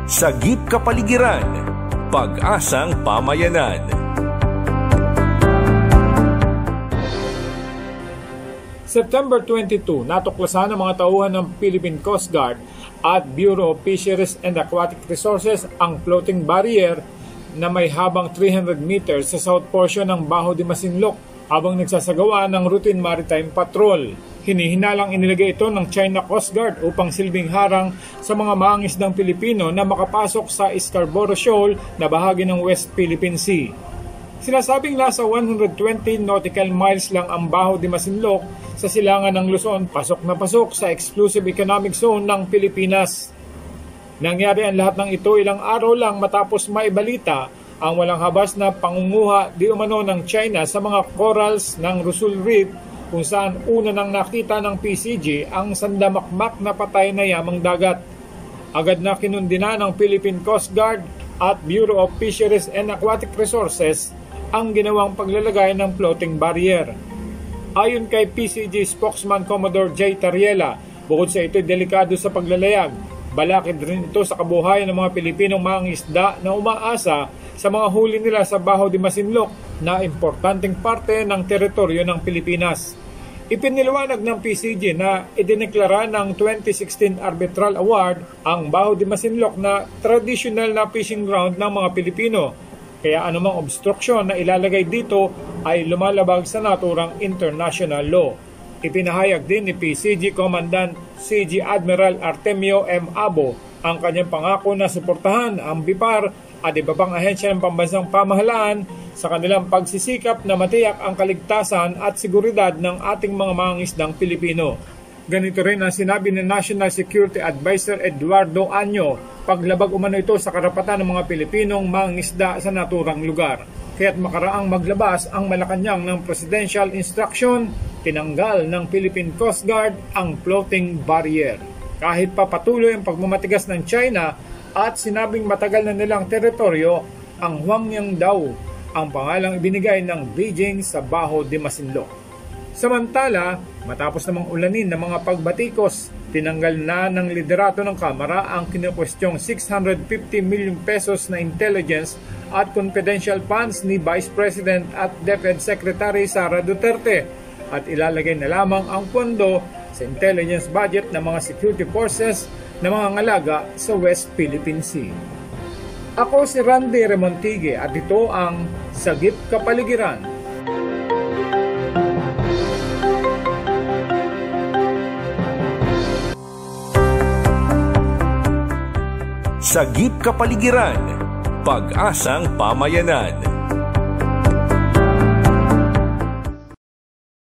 Sagip Kapaligiran, Pag-asang Pamayanan. September 22, natuklasan ng mga tauhan ng Philippine Coast Guard at Bureau of Fisheries and Aquatic Resources ang floating barrier na may habang 300 meters sa south portion ng Bajo de Masinloc habang nagsasagawa ng routine maritime patrol. Hinihinalang inilagay ito ng China Coast Guard upang silbing harang sa mga mangingisdang Pilipino na makapasok sa Scarborough Shoal na bahagi ng West Philippine Sea. Sinasabing nasa 120 nautical miles lang ang Bajo de Masinloc sa silangan ng Luzon, pasok na pasok sa Exclusive Economic Zone ng Pilipinas. Nangyari ang lahat ng ito ilang araw lang matapos maibalita ang walang habas na pangunguha di umano ng China sa mga corals ng Russell Reef kung saan una nang nakita ng PCG ang sandamakmak na patay na yamang dagat. Agad na kinundina ng Philippine Coast Guard at Bureau of Fisheries and Aquatic Resources ang ginawang paglalagay ng floating barrier. Ayon kay PCG spokesman Commodore J. Tariela, bukod sa ito'y delikado sa paglalayag, balakid rin ito sa kabuhayan ng mga Pilipinong mangingisda na umaasa sa mga huli nila sa Bajo de Masinloc na importanteng parte ng teritoryo ng Pilipinas. Ipiniliwanag ng PCG na idineklara ng 2016 Arbitral Award ang Bajo de Masinloc na traditional na fishing ground ng mga Pilipino. Kaya anumang obstruksyon na ilalagay dito ay lumalabag sa naturang international law. Ipinahayag din ni PCG Commandant CG Admiral Artemio M. Abo ang kanyang pangako na suportahan ang BIPAR at iba pang ahensya ng pambansang pamahalaan sa kanilang pagsisikap na matiyak ang kaligtasan at seguridad ng ating mga mangingisdang Pilipino. Ganito rin ang sinabi ng National Security Advisor Eduardo Año, paglabag umano ito sa karapatan ng mga Pilipinong mangingisda sa naturang lugar. Kaya't makaraang maglabas ang Malacanang ng Presidential Instruction, tinanggal ng Philippine Coast Guard ang floating barrier. Kahit pa patuloy ang pagmamatigas ng China at sinabing matagal na nilang teritoryo, ang Huangyang daw ang pangalang ibinigay ng Beijing sa Bajo de Masinloc. Samantala, matapos namang ulanin ng mga pagbatikos, tinanggal na ng liderato ng Kamara ang kinukwestiyong 650 million pesos na intelligence at confidential funds ni Vice President at DepEd Secretary Sara Duterte at ilalagay na lamang ang pondo sa intelligence budget ng mga security forces na mga ngalaga sa West Philippine Sea. Ako si Randy Remontigue at ito ang Sagip Kapaligiran. Sagip Kapaligiran, Pag-asang Pamayanan.